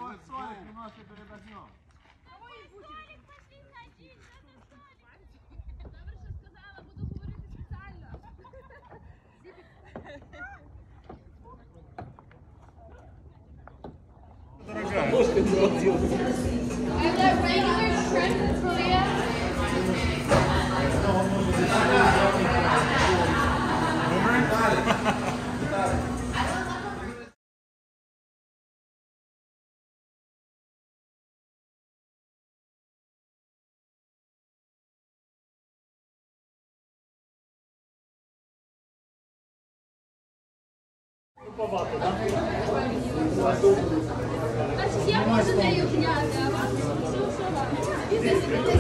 Соник, немножко передохнем. Столик, пошли ходить, это столик. Добре, що сказала, буду говорити спеціально. I got regular shrimp for you. Значить, я можу нею зняти, а вам що вам?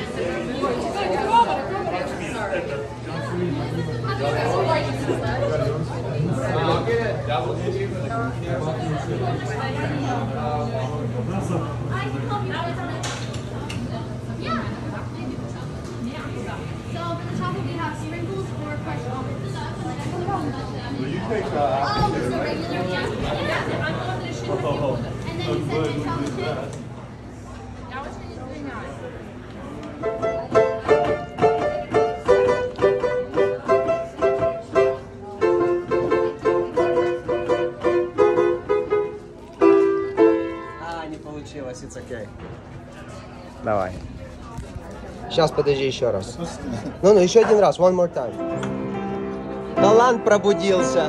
So for the top we have sprinkles or crushed almonds. You take Oh, just the regular, yeah. And then you said my chocolate chip. Я очень извиняюсь. Не получилось, it's okay. Давай. Сейчас, подожди еще раз. Ну, еще один раз, one more time. Талант пробудился.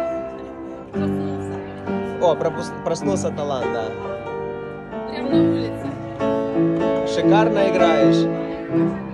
О, проснулся талант, да. Прямо на улице. Шикарно играешь.